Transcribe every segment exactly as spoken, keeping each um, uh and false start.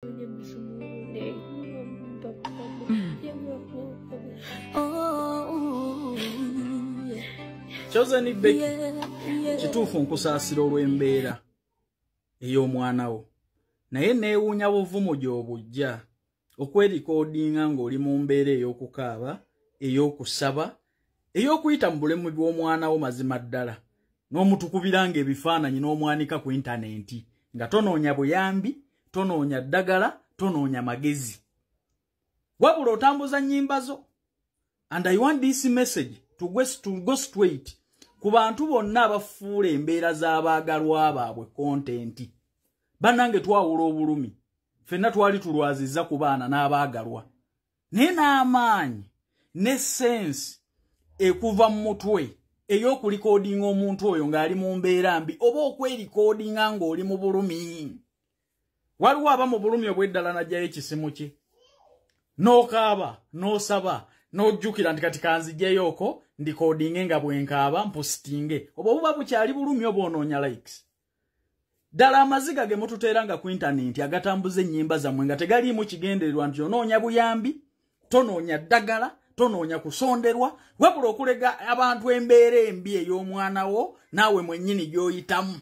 Chosen Becky kituufu nkusaasira olw'embeera ey'omwana wo naye neewuunya buvumu gy'obujja okwerikodinga ng'oli mu mbeera ey'okukaaba ey'okusaba ey'okuyita mu bulemu bw'omwana wo mazima ddala n'omutukubiranga ebifaananyi n'omwanika ku intaneti nga tonoonya buyambi tonoonya ddagala tonoonya magezi wabula otambuza nnyimba zo. And I want this message to go, to go straight ku bantu bonna abafuula embeera z'abaagalwa baabwe kontenti. Bannange twawula obulumi ffenna twali tulwazizza ku baana n'abaagalwa naye n'amaanyi ne sense ekuva mu mutwe ey'okulikodinga omuntu oyo ng'ali mu mbeera mbi oba okwerikodinga ng'oli mu bulumi. Waliwo aba mu bulumi obw'eddala n'ajjayo ekisimu kye n'okaaba n'osaba n'ojjukira nti kati kanziggyeyo oko ndikodinge nga bwenkaaba mpositinge oba buba bukyali bulumi oba onoonya likes. Ddala amaziga ge mututeeranga ku intaneti agatambuza ennyimba zammwe nga tegaliimu kigendererwa nti onoonya buyambi tonoonya ddagala tonoonya kusonderwa wabula okulega abantu embeera embi ey'omwana wo naawe mwennyini gy'oyitamu.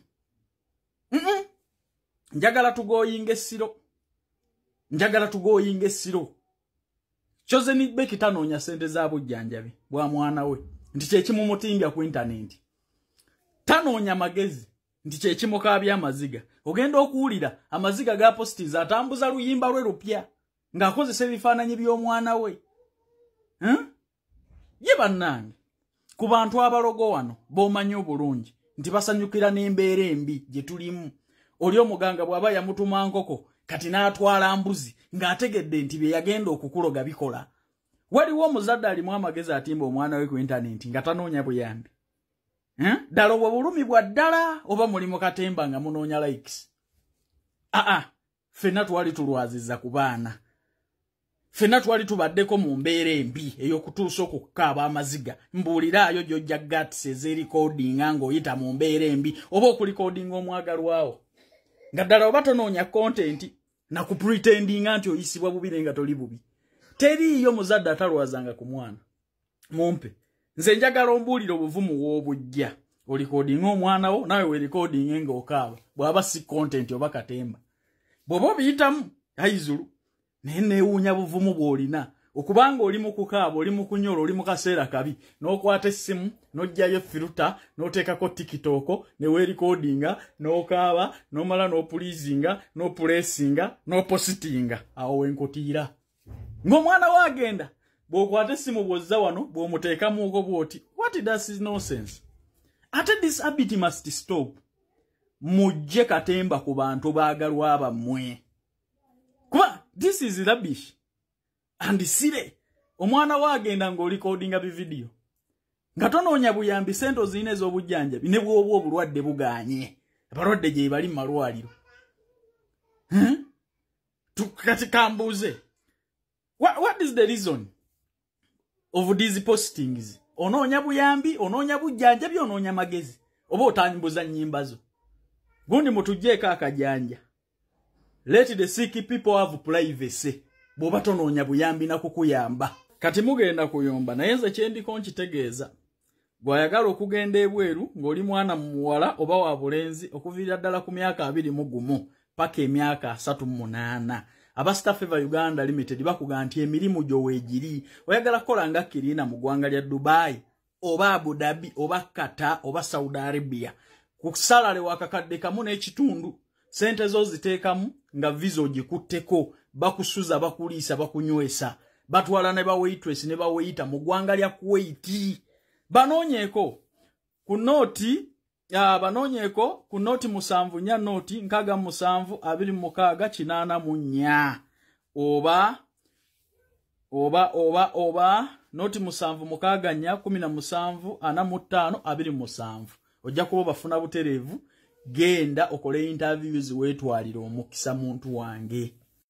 Mm-mm. Njagala tugooyinga essiro njagala tugooyinga essiro. Chosen Becky tanoonya sente za bujjanjabi bwa mwana we nti kyekimumutimbya ku intaneti. Tanoonya magezi nti kyekimukaabya amaziga. Ogenda okuwulira amaziga ga postiza atambuza luyimba lwe lupya ng'akozesa ebifaananyi by'omwana we. Hmm? Ye bannange ku bantu abalogo wano b'omanyi obulungi nti basanyukira n'embeera embi gye tulimu. Oli omuganga bw'aba yamutuma nkoko kati n'atwala mbuzi ng'ategedde nti bye yagenda okukuloga bikola. Waliwo omuzadde alimu amagezi atimba omwana we ku intaneti nga tanoonya buyambi. Hmm? Ddala obwo bulumi bwa ddala oba muli mu katemba nga munoonya likes. Aa, ffenna twali tulwazizza ku baana. Ffenna twali tubaddeko mu mbeera embi ey'okutuusa okukaaba amaziga. Mbuuliraayo gy'ojja gatisi ez'erikodinga ng'oyita mu mbeera embi oba okulikodinga omwagalwawo. Nga ddala oba tonoonya kontenti na kupretendinga nti oyisibwa bubi nga toli bubi. Teriiyo muzadde atalwazanga ku mwana. Mumpe nze njagala ombuulire obuvumu w'obujja olikodinga omwana wo nawe weerikodinga ng'okaaba bw'aba si kontenti oba katemba. Bw'oba obiyitamu ayizulu naye neewuunya buvumu bw'olina okubanga oli mu kukaaba oli mu kunyola oli mu kaseera kabi n'okwata essimu n'oggyayo firuta n'oteekako tikitooko ne weerikodinga n'okaaba n'omala n'opuliizinga n'opuleesinga n'opositinga awo wenkutiira ng'omwana we agenda bw'okwata essimu bw'ozza wano bw'omuteekamuuko bw'oti what does is nonsense. Ate this habit must stop. Mujje katemba ku bantu baagalwa bammwe kuba this is rubbish and sire. Omwana we agenda ng'olikodinga bividiyo nga tonoonya buyambi sente zirina ez'obujjanjabi ne bw'oba obulwadde bugaanye abalwadde gye bali mu malwaliro. Hmm? Kati kambuuze what, what is the reason of these postings? Onoonya buyambi onoonya bujjanjabi onoonya magezi oba otambuza nnyimba zo. Gundi mutugjeeko akajanja. Let the sick people have privacy. Bw'oba tonoonya buyambi na kukuyamba. Kati mugenda kuyomba naye nze kye ndiko nkitegeeza. Gw'ayagala okugenda ebweru ng'oli mwana muwala oba wa bulenzi okuviira ddala ku myaka abiri mu gumu paka emyaka asatu mu munaana. Aba Star Fever Uganda Limited bakuga nti emirimu gyo weegiri. Oyagala kukola nga Kirina mu ggwanga lya Dubai oba Abu Dhabi oba Qatar oba Saudi Arabia. Ku salale wakakadde kamu n'ekitundu sente zo ziteekamu nga visa ogikutteko bakusuza bakuliisa bakunywesa batwala ne ba waitress ne ba waiter mu ggwanga lya Kuwait. Banoonyeeko ku noti ya banoonyeeko ku noti musanvu nya noti nkaga musanvu abiri mukaaga kinaana mu nnya oba oba oba oba noti musanvu mukaaga nya kumi na musanvu ana mu ttaano abiri musanvu. Ojja kuba bafuna butereevu genda okole interviews weetwalira omukisa muntu wange.